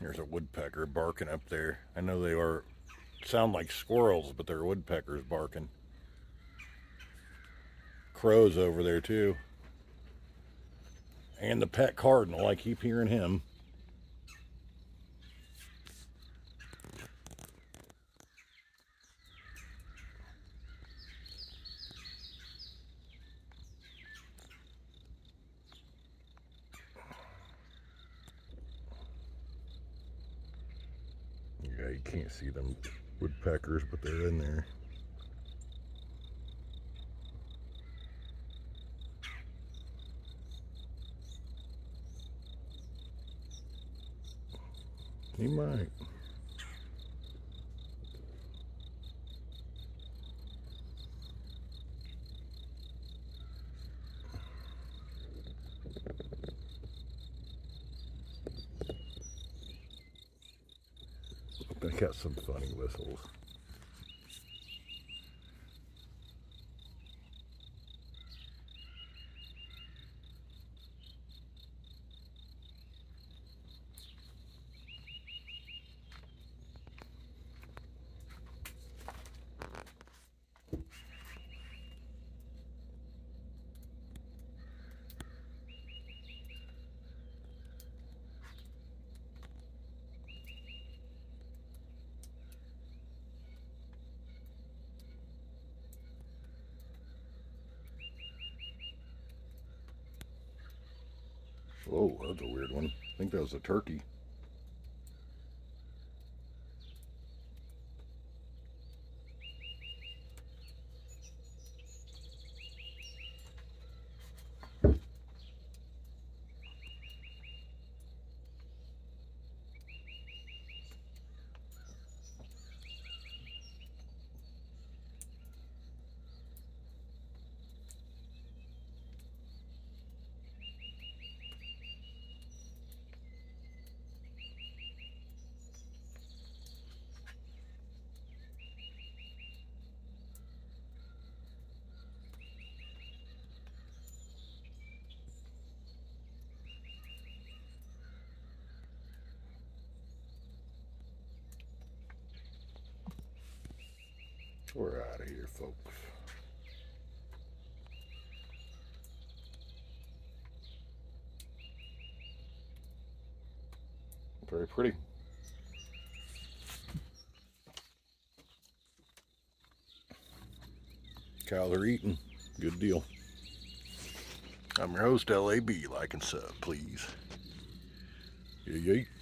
There's a woodpecker barking up there. I know they sound like squirrels, but they're woodpeckers barking. Crows over there too. And the pet cardinal, I keep hearing him. Yeah, you can't see them woodpeckers, but they're in there. He might. They got some funny whistles. Whoa, that's a weird one. I think that was a turkey. We're out of here, folks. Very pretty. Cows are eating. Good deal. I'm your host, LAB. Like and sub, please. Yay, yay.